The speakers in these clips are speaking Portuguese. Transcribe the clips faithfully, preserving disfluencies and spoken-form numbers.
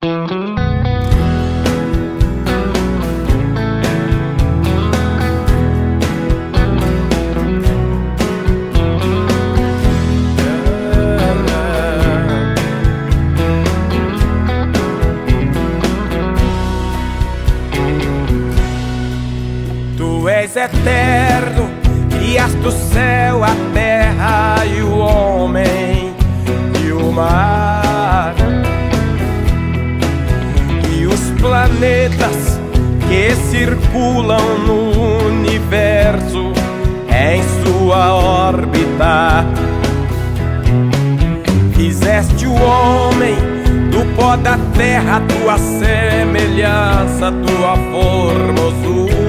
Tu és eterno, criaste o céu, a terra e o homem e o mar e os planetas que circulam no universo em sua órbita. Fizeste o homem do pó da terra, tua semelhança, tua formosura.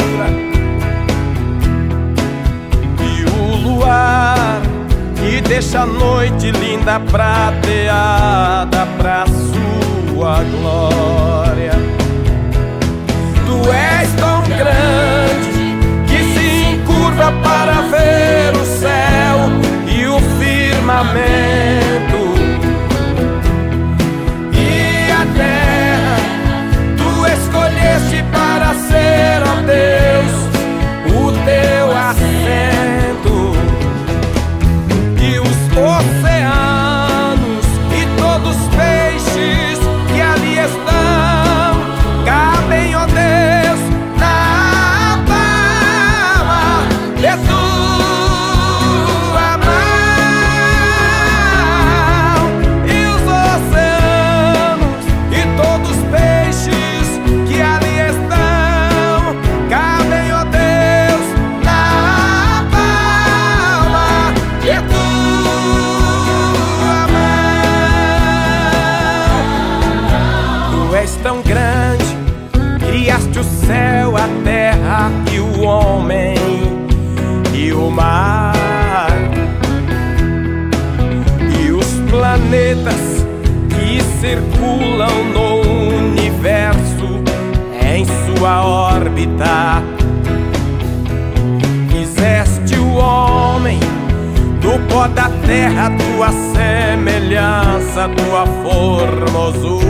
E deixa a noite linda prateada pra sua glória. Tu és tão grande que se encurva para ver o céu e o firmamento e a terra. Tu escolheste para ser, ó Deus, o teu assento. Oceanos e todos os peixes que ali estão cabem, ó Deus, na palma de tua mão. E os oceanos e todos os peixes que ali estão cabem, ó Deus, na palma de tua mão. És tão grande, criaste o céu, a terra e o homem e o mar e os planetas que circulam no universo em sua órbita. Fizeste o homem do pó da terra, tua semelhança, tua formosura.